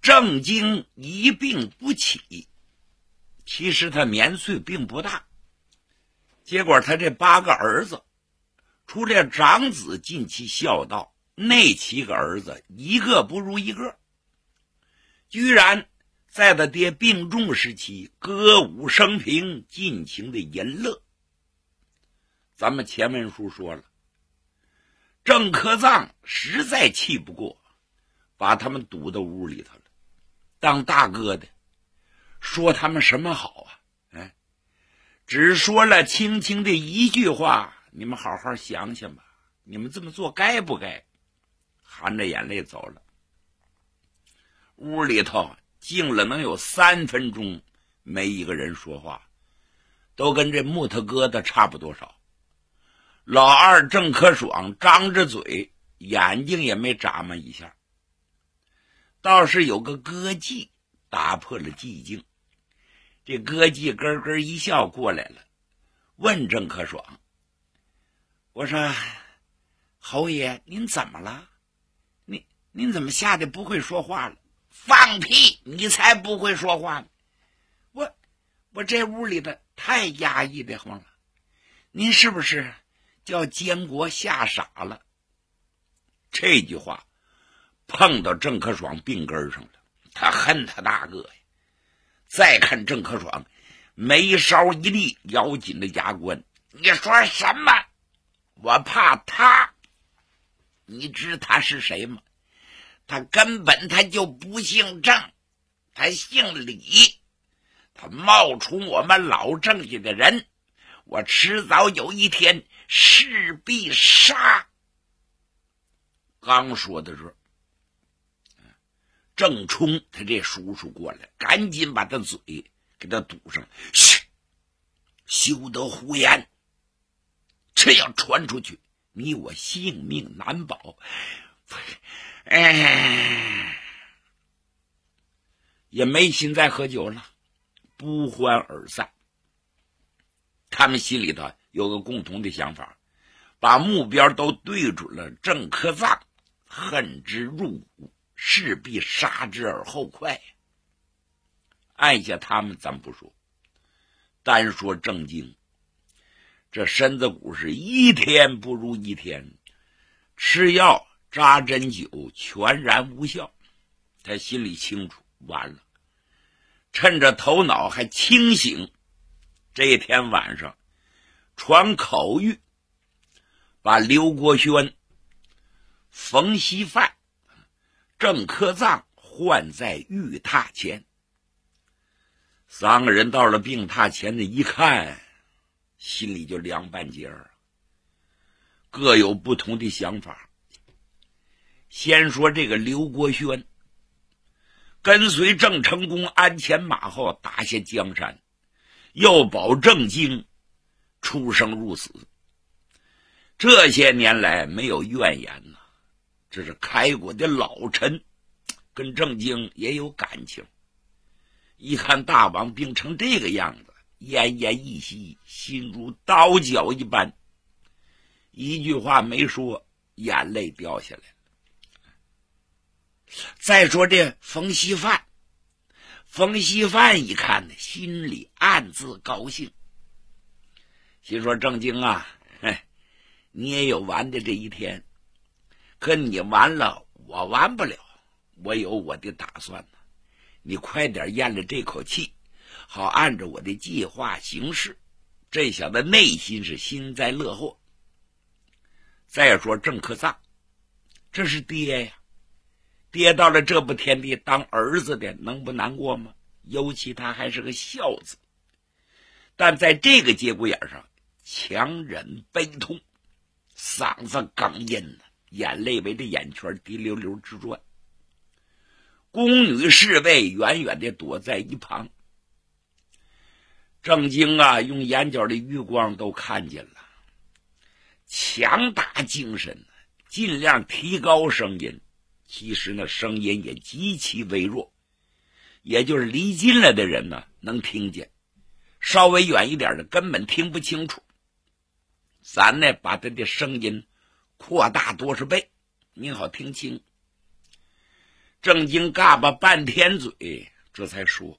郑经一病不起，其实他年岁并不大，结果他这8个儿子，除了长子尽其孝道，那7个儿子一个不如一个，居然在他爹病重时期歌舞升平，尽情的淫乐。咱们前文书说了，郑科臧实在气不过，把他们堵到屋里头了。当大哥的说他们什么好啊？只说了轻轻的一句话，你们好好想想吧，你们这么做该不该？含着眼泪走了。屋里头静了能有3分钟，没一个人说话，都跟这木头疙瘩差不多少。老二郑科爽张着嘴，眼睛也没眨巴一下。倒是有个歌妓打破了寂静，这歌妓咯咯一笑过来了，问郑科爽：“我说侯爷，您怎么了？您怎么吓得不会说话了？”“放屁！你才不会说话呢！我这屋里的太压抑的慌了，您是不是叫监国吓傻了？”这句话碰到郑科爽病根上了，他恨他大哥呀。再看郑科爽眉梢一立，咬紧了牙关：“你说什么？我怕他？你知他是谁吗？他根本他就不姓郑，他姓李，他冒充我们老郑家的人，我迟早有一天势必杀。”刚说到这儿，郑冲他这叔叔过来，赶紧把他嘴给他堵上。“嘘，休得胡言，这要传出去，你我性命难保。”也没心再喝酒了，不欢而散。他们心里头有个共同的想法，把目标都对准了郑科臧，恨之入骨，势必杀之而后快。按下他们咱不说，单说郑经，这身子骨是一天不如一天，吃药扎针灸全然无效。他心里清楚，完了，趁着头脑还清醒，这一天晚上传口谕，把刘国轩、冯锡范、郑科臧唤在御榻前。3个人到了病榻前的一看，心里就凉半截儿，各有不同的想法。先说这个刘国轩，跟随郑成功鞍前马后打下江山，又保郑经出生入死，这些年来没有怨言呐。这是开国的老臣，跟郑经也有感情。一看大王病成这个样子，奄奄一息，心如刀绞一般，一句话没说，眼泪掉下来了。再说这冯锡范，冯锡范一看呢，心里暗自高兴，心说郑经啊，你也有完的这一天，可你完了，我完不了，我有我的打算呢。你快点咽了这口气，好按照我的计划行事。这小子内心是幸灾乐祸。再说郑科臧，这是爹呀，爹到了这步田地，当儿子的能不难过吗？尤其他还是个孝子。但在这个节骨眼上，强忍悲痛，嗓子哽咽了，眼泪围着眼圈滴溜溜直转。宫女侍卫远远地躲在一旁。郑经啊，用眼角的余光都看见了，强打精神，尽量提高声音。其实呢，声音也极其微弱，也就是离近了的人呢能听见，稍微远一点的根本听不清楚。咱呢把他的声音扩大多少倍，您好听清。 郑经嘎巴半天嘴，这才说：“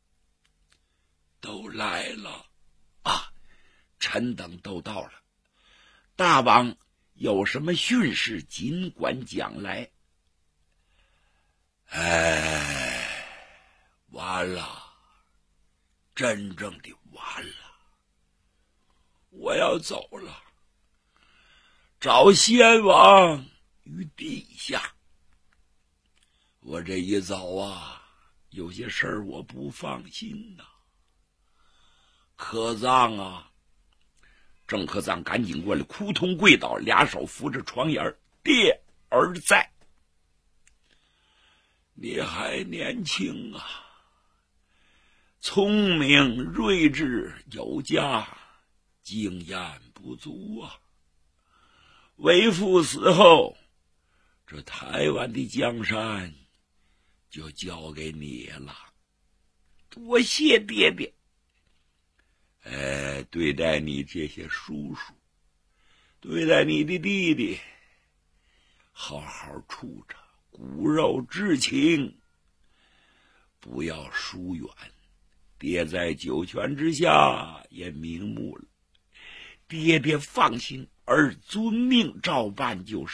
都来了啊，臣等都到了。大王有什么训示，尽管讲来。”完了，真正的完了，我要走了，找先王于地下。我这一走啊，有些事儿我不放心呐。科藏啊，郑科藏赶紧过来，扑通跪倒，俩手扶着床沿，爹儿在。你还年轻啊，聪明睿智有加，经验不足啊。为父死后，这台湾的江山就交给你了，多谢爹爹。对待你这些叔叔，对待你的弟弟，好好处着，骨肉之情不要疏远。爹在九泉之下也瞑目了，爹爹放心，儿遵命照办就是。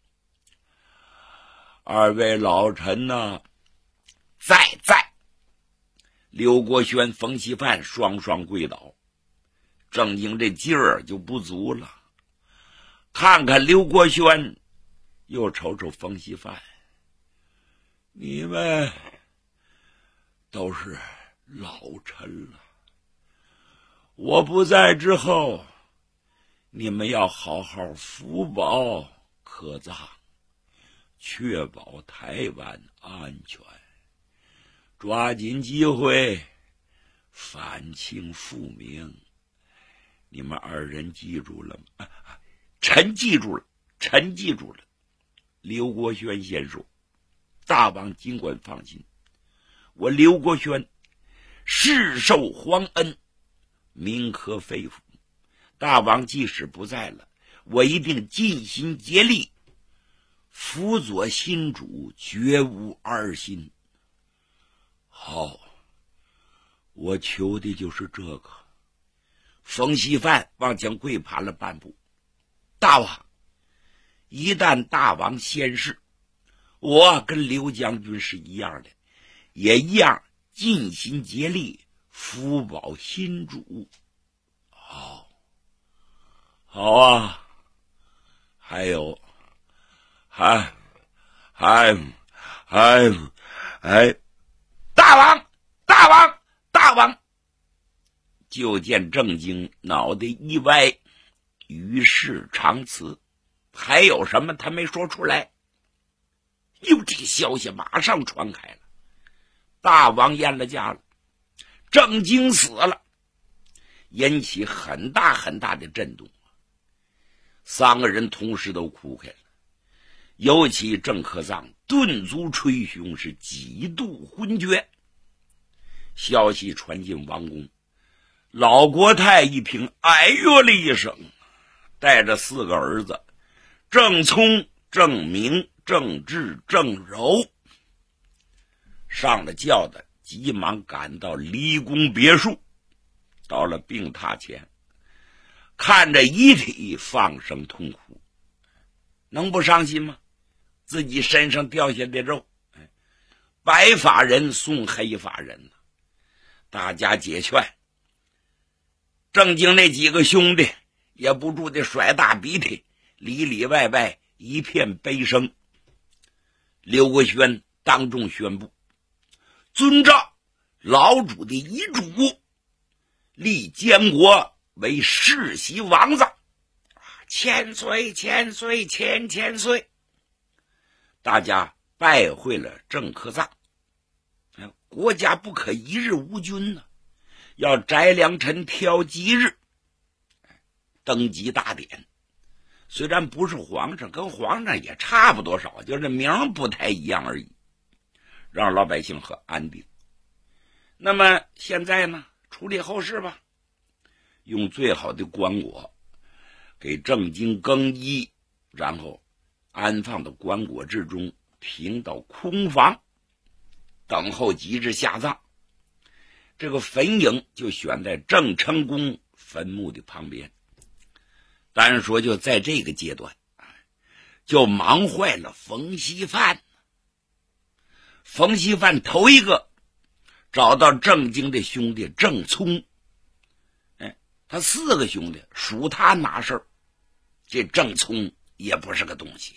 二位老臣呢？在。刘国轩、冯锡范双双跪倒，郑经这劲儿就不足了。看看刘国轩，又瞅瞅冯锡范，你们都是老臣了，我不在之后，你们要好好福保科藏，确保台湾安全，抓紧机会反清复明。你们二人记住了吗？臣记住了，臣记住了。刘国轩先说：“大王尽管放心，我刘国轩世受皇恩，铭刻肺腑。大王即使不在了，我一定尽心竭力辅佐新主，绝无二心。”好，我求的就是这个。冯锡范往前跪爬了半步。大王，一旦大王仙逝，我跟刘将军是一样的，也一样尽心竭力辅保新主。好啊，还有大王！就见郑经脑袋一歪，于是长辞。还有什么他没说出来？哟，这个消息马上传开了，大王咽了家了，郑经死了，引起很大很大的震动。三个人同时都哭开了，尤其郑科藏顿足捶胸，是几度昏厥。消息传进王宫，老国太一听，哎呦了一声，带着4个儿子郑聪、郑明、郑志、郑柔上了轿的，急忙赶到离宫别墅。到了病榻前，看着遗体放声痛哭，能不伤心吗？自己身上掉下的肉，白发人送黑发人，大家解劝。郑经那几个兄弟也不住的甩大鼻涕，里里外外一片悲声。刘国轩当众宣布，遵照老主的遗嘱，立监国为世袭王子，千岁千岁千千岁。大家拜会了郑科藏。国家不可一日无君呢，要摘良辰挑吉日，登基大典。虽然不是皇上，跟皇上也差不多少，就是名不太一样而已，让老百姓很安定。那么现在呢，处理后事吧，用最好的棺椁给郑经更衣，然后安放到棺椁之中， 停到空房，等候即日下葬。这个坟茔就选在郑成功坟墓的旁边。单说就在这个阶段，就忙坏了冯锡范。冯锡范头一个找到郑经的兄弟郑聪，他4个兄弟属他拿事儿，这郑聪也不是个东西。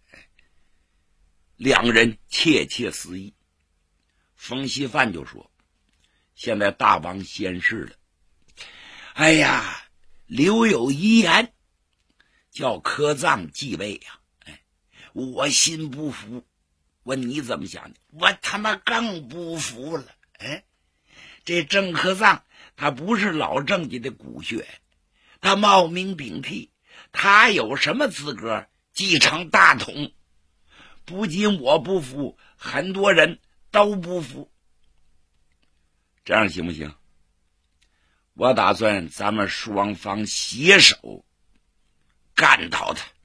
两人窃窃私议。冯锡范就说，现在大王仙逝了，哎呀，留有遗言叫科藏继位呀。我心不服。问你怎么想的？我他妈更不服了。这郑科藏他不是老郑家的骨血，他冒名顶替，他有什么资格继承大统？不仅我不服，很多人都不服。这样行不行？我打算咱们双方携手干倒他。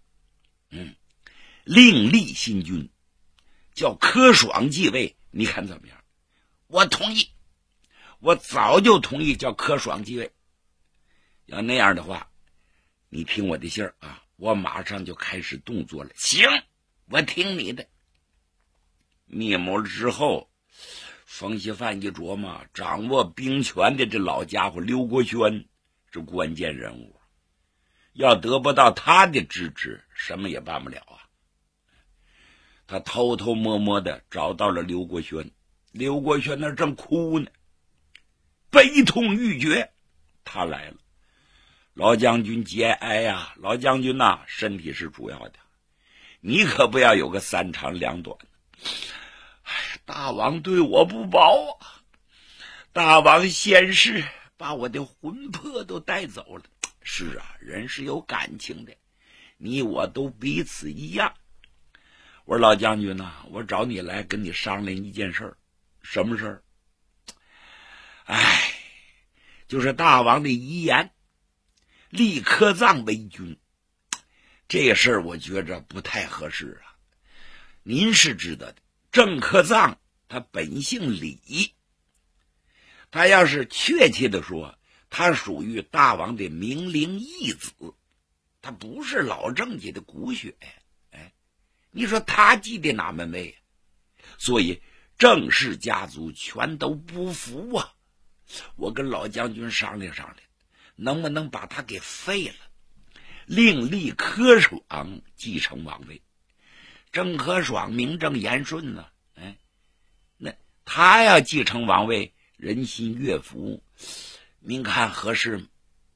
另立新君，叫柯爽继位，你看怎么样？我同意，我早就同意叫柯爽继位。要那样的话，你听我的信儿啊，我马上就开始动作了。行，我听你的。密谋之后，冯锡范一琢磨，掌握兵权的这老家伙刘国轩是关键人物，要得不到他的支持，什么也办不了啊。他偷偷摸摸的找到了刘国轩，刘国轩那正哭呢，悲痛欲绝。他来了，老将军节哀呀，老将军呐，身体是主要的，你可不要有个3长2短。大王对我不薄啊，大王仙逝，把我的魂魄都带走了。是啊，人是有感情的，你我都彼此一样。我说老将军呐，我找你来跟你商量一件事儿。什么事儿？就是大王的遗言，立科藏为君。这事儿我觉着不太合适啊。您是知道的，郑科藏他本姓李，他要是确切的说，他属于大王的明灵义子，他不是老郑家的骨血。你说他继的哪门位？所以郑氏家族全都不服啊。我跟老将军商量商量，能不能把他给废了，另立柯爽继承王位。郑科爽名正言顺呢，那他要继承王位，人心悦服，您看合适吗？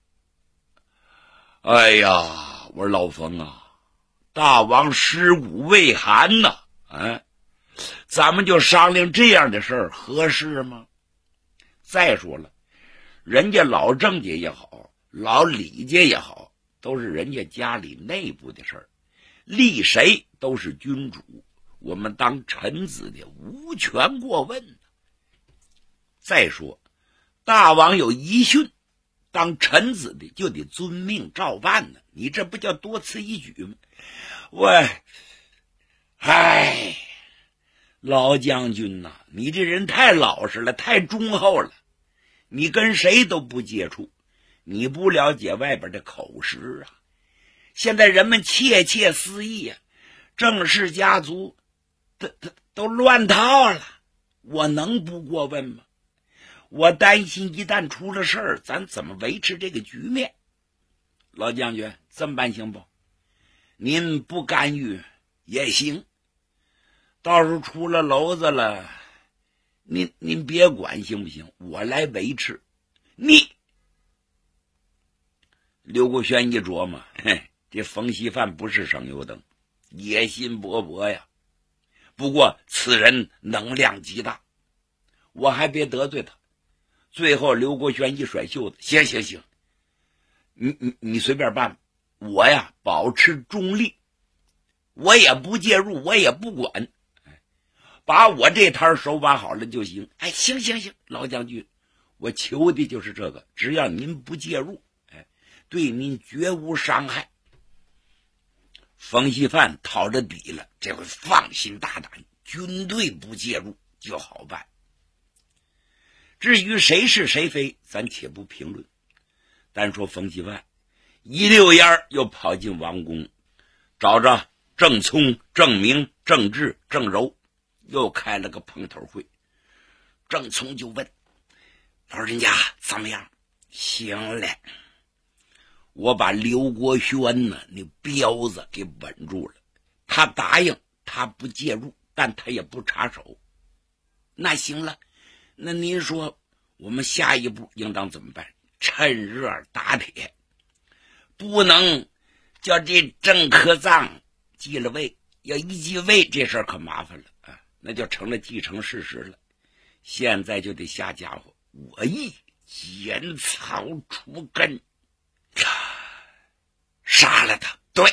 哎呀，我说老冯啊，大王尸骨未寒呐，咱们就商量这样的事儿，合适吗？再说了，人家老郑家也好，老李家也好，都是人家家里内部的事儿，立谁都是君主，我们当臣子的无权过问。再说大王有遗训，当臣子的就得遵命照办呢，你这不叫多此一举吗？老将军呐，你这人太老实了，太忠厚了，你跟谁都不接触，你不了解外边的口实啊。现在人们窃窃私议啊，郑氏家族都乱套了，我能不过问吗？我担心一旦出了事儿，咱怎么维持这个局面？老将军，这么办行不？您不干预也行，到时候出了篓子了，您别管行不行？我来维持。刘国轩一琢磨，这冯锡范不是省油灯，野心勃勃呀。不过此人能量极大，我还别得罪他。最后刘国轩一甩袖子，行，你随便办，我呀保持中立，我也不介入，我也不管，把我这摊手把好了就行。行，老将军，我求的就是这个，只要您不介入，对您绝无伤害。 冯锡范掏着底了，这回放心大胆，军队不介入就好办。至于谁是谁非，咱且不评论。单说冯锡范一溜烟又跑进王宫，找着郑聪、郑明、郑治、郑柔，又开了个碰头会。郑聪就问老人家怎么样？行了，我把刘国轩呢那彪子给稳住了，他答应他不介入，但他也不插手。那行了，那您说我们下一步应当怎么办？趁热打铁，不能叫这郑克臧继了位，要一继位这事儿可麻烦了啊，那就成了继承事实了。现在就得下家伙，我意剪草除根，杀了他。对，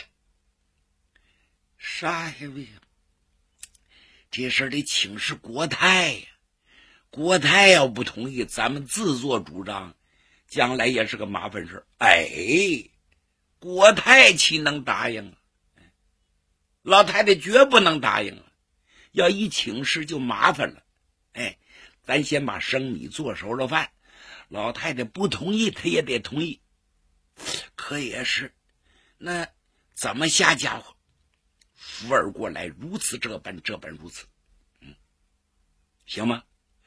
杀下去，这事儿得请示国太呀。国太要不同意，咱们自作主张，将来也是个麻烦事。国太岂能答应啊？老太太绝不能答应啊！要一请示就麻烦了。咱先把生米做熟了饭，老太太不同意，她也得同意。可也是，那怎么下家伙？福尔过来，如此这般，这般如此。行吗？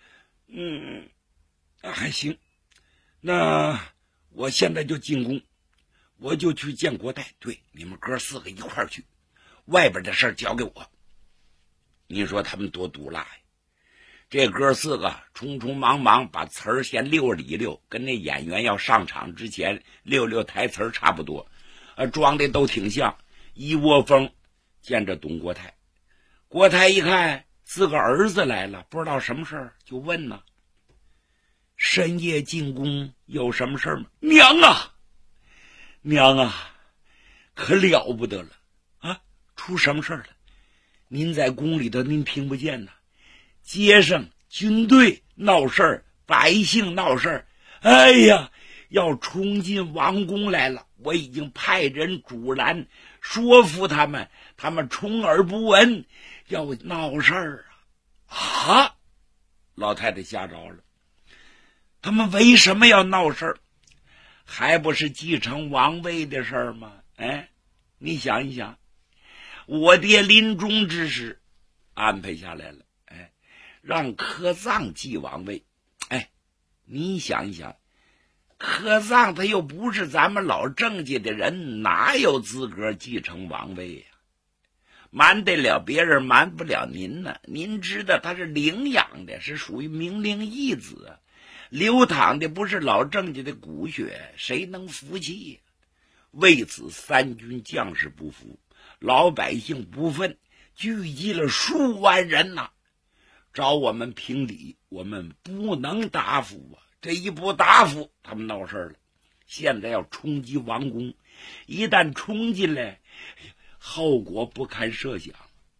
还行。那我现在就进宫，我就去见国太。对，你们哥四个一块儿去，外边的事儿交给我。你说他们多毒辣呀！这哥四个匆匆忙忙把词儿先溜了一溜，跟那演员要上场之前溜溜台词差不多，装的都挺像。一窝蜂见着董国太，国太一看自个儿子来了，不知道什么事儿，就问呢：深夜进宫有什么事儿吗？娘啊，娘啊，可了不得了啊！出什么事儿了？您在宫里头您听不见呢？街上军队闹事儿，百姓闹事儿，哎呀，要冲进王宫来了！我已经派人阻拦，说服他们，他们充耳不闻，要闹事儿啊！老太太吓着了，他们为什么要闹事儿？还不是继承王位的事儿吗？你想一想，我爹临终之时安排下来了，让柯臧继王位。你想一想，柯臧他又不是咱们老郑家的人，哪有资格继承王位呀？瞒得了别人，瞒不了您呢。您知道他是领养的，是属于明灵义子，流淌的不是老郑家的骨血，谁能服气呀？为此三军将士不服，老百姓不忿，聚集了数万人呐，找我们评理，我们不能答复啊！这一不答复，他们闹事了。现在要冲击王宫，一旦冲进来，后果不堪设想。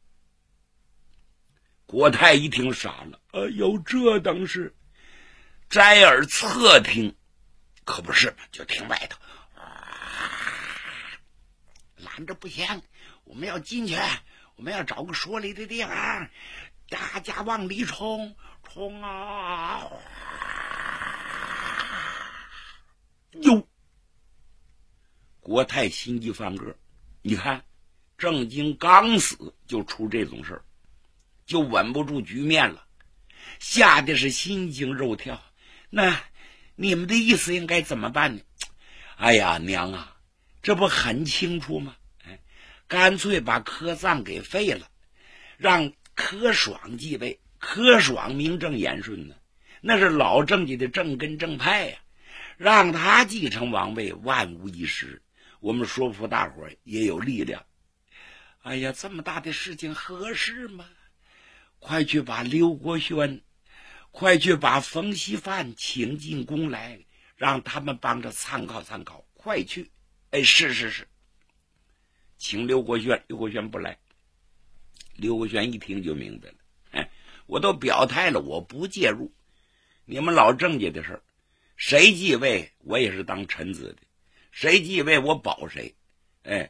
国太一听傻了，有这等事？摘耳侧听，可不是嘛，就听外头，拦着不行，我们要进去，我们要找个说理的地方，大家往里冲，冲啊！哟，国太心急犯个，你看郑经刚死就出这种事儿，就稳不住局面了，吓得是心惊肉跳。那你们的意思应该怎么办呢？哎呀，娘啊，这不很清楚吗？干脆把柯臧给废了，让柯爽继位。柯爽名正言顺呢，那是老郑家的正根正派呀，让他继承王位，万无一失。我们说服大伙儿也有力量。哎呀，这么大的事情合适吗？快去把刘国轩，快去把冯锡范请进宫来，让他们帮着参考参考，快去！是，请刘国轩。刘国轩不来。刘国轩一听就明白了，我都表态了，我不介入你们老郑家的事儿，谁继位我也是当臣子的，谁继位我保谁。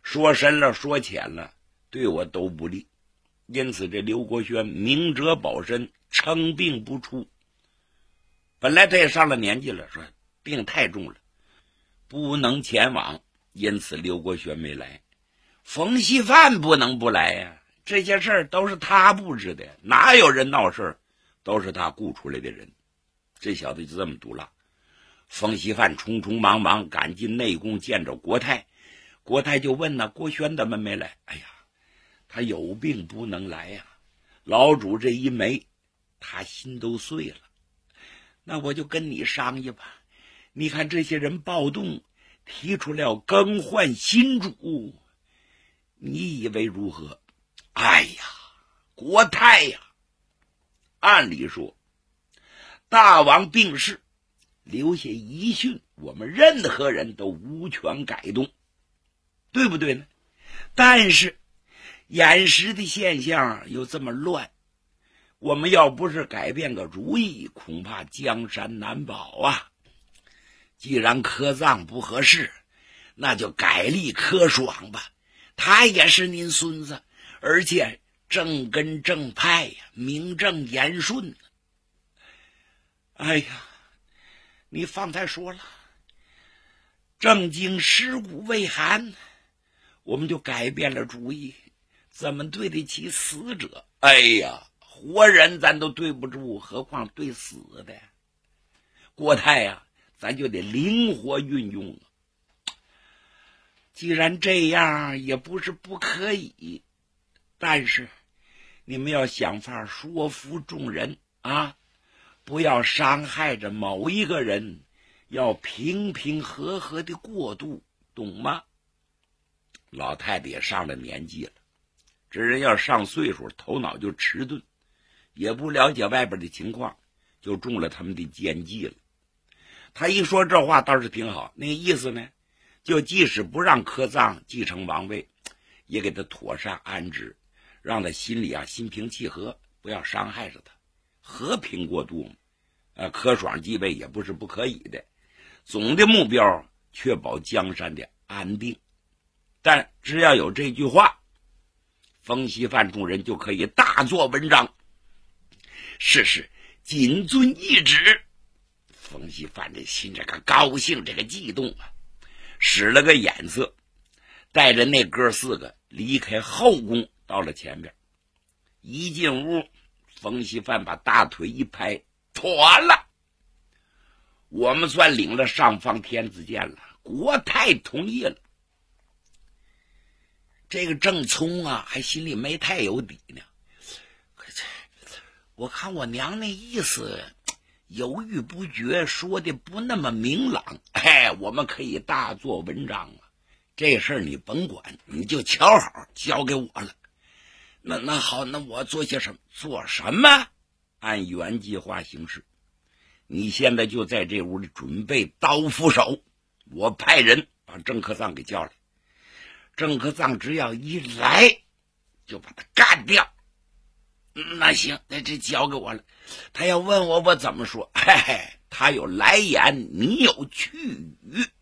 说深了说浅了，对我都不利。因此这刘国轩明哲保身，称病不出。本来他也上了年纪了，说病太重了，不能前往，因此刘国轩没来。冯锡范不能不来呀，这些事儿都是他布置的，哪有人闹事儿，都是他雇出来的人。这小子就这么毒辣。冯锡范匆匆忙忙赶进内宫见着国泰，国泰就问呢，郭轩怎么没来？哎呀，他有病不能来呀。老主这一没，他心都碎了。那我就跟你商议吧，你看这些人暴动，提出了更换新主，你以为如何？哎呀，国泰呀，按理说大王病逝，留下遗训，我们任何人都无权改动，对不对呢？但是眼时的现象又这么乱，我们要不是改变个主意，恐怕江山难保啊。既然柯藏不合适，那就改立柯爽吧，他也是您孙子，而且正根正派呀，名正言顺。哎呀，你方才说了，正经尸骨未寒，我们就改变了主意，怎么对得起死者？哎呀，活人咱都对不住，何况对死的。国泰呀，咱就得灵活运用啊。既然这样，也不是不可以，但是你们要想法说服众人啊，不要伤害着某一个人，要平平和和的过渡，懂吗？老太太也上了年纪了，这人要上岁数，头脑就迟钝，也不了解外边的情况，就中了他们的奸计了。他一说这话倒是挺好，那个意思呢，就即使不让柯藏继承王位，也给他妥善安置，让他心里心平气和，不要伤害着他，和平过渡嘛。柯爽继位也不是不可以的，总的目标确保江山的安定。但只要有这句话，冯锡范众人就可以大做文章。是，谨遵懿旨。冯锡范这心这个高兴，这个激动啊，使了个眼色，带着那哥四个离开后宫，到了前边。一进屋，冯锡范把大腿一拍，妥了，我们算领了上方天子剑了，国泰同意了。这个郑聪还心里没太有底呢。我看我娘那意思犹豫不决，说的不那么明朗。我们可以大做文章啊，这事儿你甭管，你就瞧好交给我了。那好，那我做些什么？做什么？按原计划行事。你现在就在这屋里准备刀斧手，我派人把郑克藏给叫来。郑克藏只要一来，就把他干掉。那行，那这交给我了。他要问我怎么说？他有来言，你有去语。